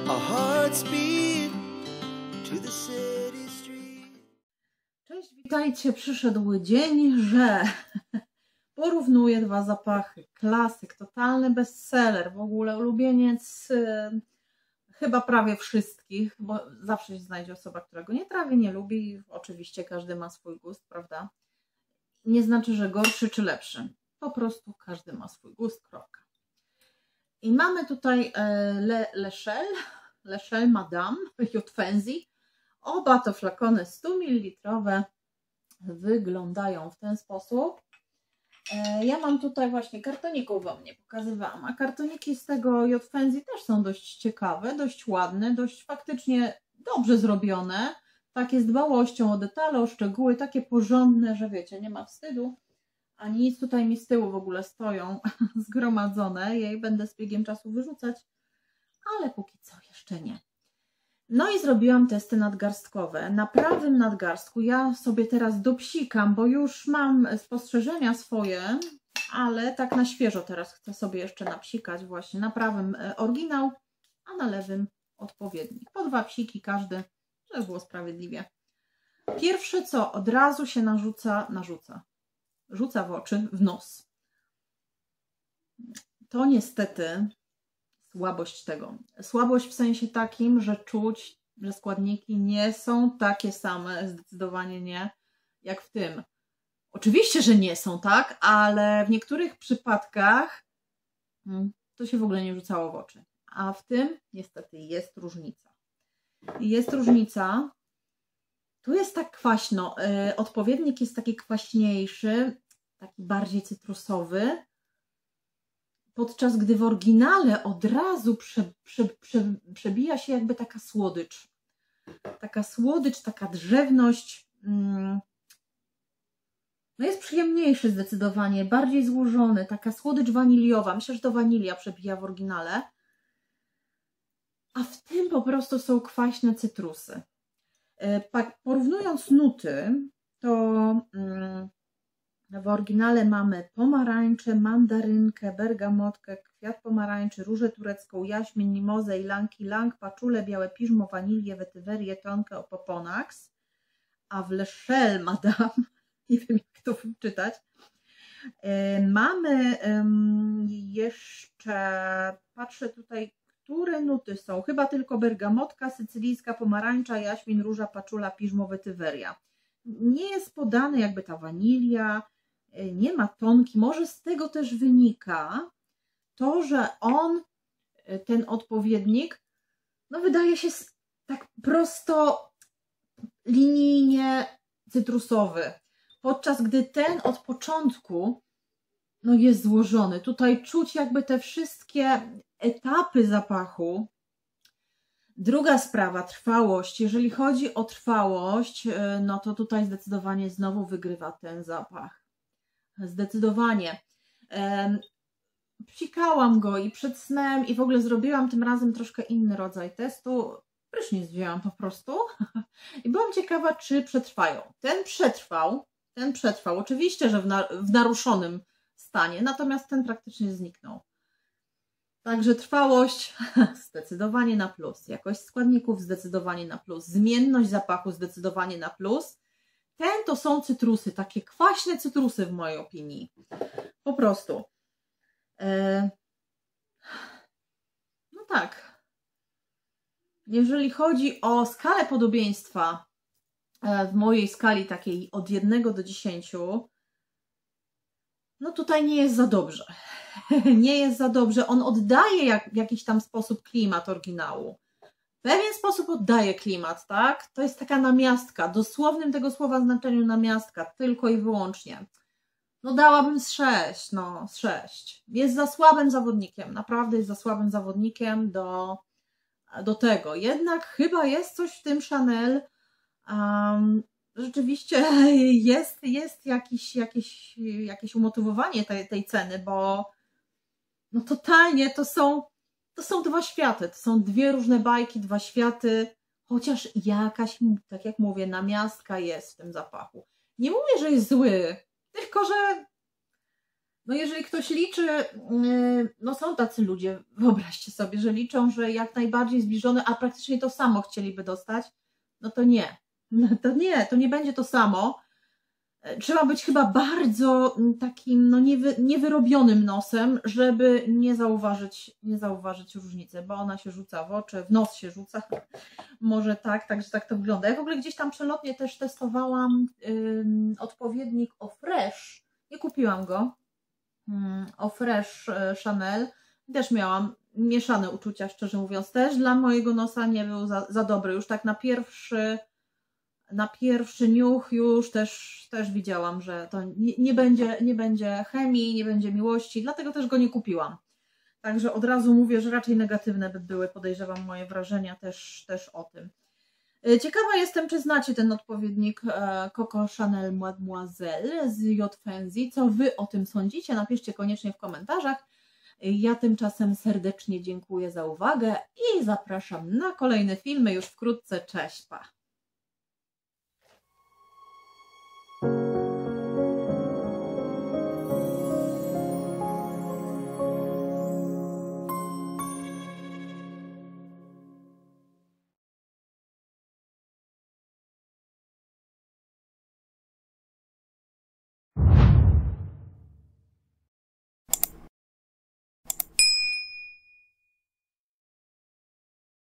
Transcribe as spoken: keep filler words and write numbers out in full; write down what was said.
our hearts beat to the city street. Cześć, witajcie. Przyszedł dzień, że porównuję dwa zapachy. Klasyk, totalny bestseller, w ogóle ulubieniec yy, chyba prawie wszystkich, bo zawsze się znajdzie osoba, która go nie trawi, nie lubi. Oczywiście każdy ma swój gust, prawda? Nie znaczy, że gorszy czy lepszy. Po prostu każdy ma swój gust, kropka. I mamy tutaj Le, Lechelle, Lechelle Madame Jutfenzi. Oba to flakony sto mililitrowe. Wyglądają w ten sposób. Ja mam tutaj właśnie kartoników, wam nie pokazywałam, a kartoniki z tego Jutfenzi też są dość ciekawe, dość ładne, dość faktycznie dobrze zrobione. Takie z dbałością o detale, o szczegóły, takie porządne, że wiecie, nie ma wstydu. Ani nic, tutaj mi z tyłu w ogóle stoją zgromadzone. Ja je będę z biegiem czasu wyrzucać, ale póki co jeszcze nie. No i zrobiłam testy nadgarstkowe. Na prawym nadgarstku ja sobie teraz dopsikam, bo już mam spostrzeżenia swoje, ale tak na świeżo teraz chcę sobie jeszcze napsikać właśnie. Na prawym oryginał, a na lewym odpowiednik. Po dwa psiki każdy, żeby było sprawiedliwie. Pierwsze co od razu się narzuca, narzuca. Rzuca w oczy, w nos. To niestety słabość tego. Słabość w sensie takim, że czuć, że składniki nie są takie same, zdecydowanie nie, jak w tym. Oczywiście, że nie są, tak, ale w niektórych przypadkach to się w ogóle nie rzucało w oczy. A w tym niestety jest różnica. Jest różnica. Tu jest tak kwaśno, yy, odpowiednik jest taki kwaśniejszy, taki bardziej cytrusowy, podczas gdy w oryginale od razu prze, prze, prze, przebija się jakby taka słodycz. Taka słodycz, taka drzewność. Yy. No jest przyjemniejszy zdecydowanie, bardziej złożony, taka słodycz waniliowa. Myślę, że to wanilia przebija w oryginale. A w tym po prostu są kwaśne cytrusy. Porównując nuty, to w oryginale mamy pomarańcze, mandarynkę, bergamotkę, kwiat pomarańczy, różę turecką, jaśmin, mimozę, ilanki, lang, paczulę, białe piżmo, wanilię, wetywerię, tonkę, opoponax, a w Lechelle Madame, nie wiem jak to czytać, mamy jeszcze, patrzę tutaj, które nuty są? Chyba tylko bergamotka, sycylijska pomarańcza, jaśmin, róża, paczula, piżmo, wetyweria. Nie jest podane jakby ta wanilia, nie ma tonki. Może z tego też wynika to, że on, ten odpowiednik, no wydaje się tak prosto linijnie cytrusowy. Podczas gdy ten od początku no jest złożony. Tutaj czuć jakby te wszystkie etapy zapachu. Druga sprawa, trwałość. Jeżeli chodzi o trwałość, no to tutaj zdecydowanie znowu wygrywa ten zapach. Zdecydowanie. Psikałam go i przed snem i w ogóle zrobiłam tym razem troszkę inny rodzaj testu. Prysznic wzięłam po prostu i byłam ciekawa, czy przetrwają. Ten przetrwał, ten przetrwał. Oczywiście, że w, na, w naruszonym stanie, natomiast ten praktycznie zniknął. Także trwałość zdecydowanie na plus, jakość składników zdecydowanie na plus, zmienność zapachu zdecydowanie na plus. Ten to są cytrusy, takie kwaśne cytrusy w mojej opinii. Po prostu. E... No tak. Jeżeli chodzi o skalę podobieństwa, w mojej skali takiej od jednego do dziesięciu, no tutaj nie jest za dobrze. Nie jest za dobrze. On oddaje jak, w jakiś tam sposób klimat oryginału. W pewien sposób oddaje klimat, tak? To jest taka namiastka, dosłownym tego słowa znaczeniu namiastka, tylko i wyłącznie. No dałabym z sześć, no z sześć. Jest za słabym zawodnikiem, naprawdę jest za słabym zawodnikiem do, do tego. Jednak chyba jest coś w tym Chanel, um, rzeczywiście jest, jest jakiś, jakieś, jakieś umotywowanie tej, tej ceny, bo no totalnie to są, to są dwa światy, to są dwie różne bajki, dwa światy, chociaż jakaś, tak jak mówię, namiastka jest w tym zapachu. Nie mówię, że jest zły, tylko że No jeżeli ktoś liczy, yy, no są tacy ludzie, wyobraźcie sobie, że liczą, że jak najbardziej zbliżone, a praktycznie to samo chcieliby dostać, no to nie. No to nie, to nie będzie to samo. Trzeba być chyba bardzo takim no niewy, niewyrobionym nosem, żeby nie zauważyć, nie zauważyć różnicy, bo ona się rzuca w oczy, w nos się rzuca, może tak, także tak to wygląda. Ja w ogóle gdzieś tam przelotnie też testowałam ym, odpowiednik O Fresh, nie kupiłam go, ym, O Fresh y, Chanel, też miałam mieszane uczucia, szczerze mówiąc, też dla mojego nosa nie był za, za dobry, już tak na pierwszy Na pierwszy niuch już też, też widziałam, że to nie, nie, będzie, nie będzie chemii, nie będzie miłości, dlatego też go nie kupiłam. Także od razu mówię, że raczej negatywne by były, podejrzewam, moje wrażenia też, też o tym. Ciekawa jestem, czy znacie ten odpowiednik Coco Chanel Mademoiselle z J. Fenzi. Co Wy o tym sądzicie? Napiszcie koniecznie w komentarzach. Ja tymczasem serdecznie dziękuję za uwagę i zapraszam na kolejne filmy już wkrótce. Cześć, pa!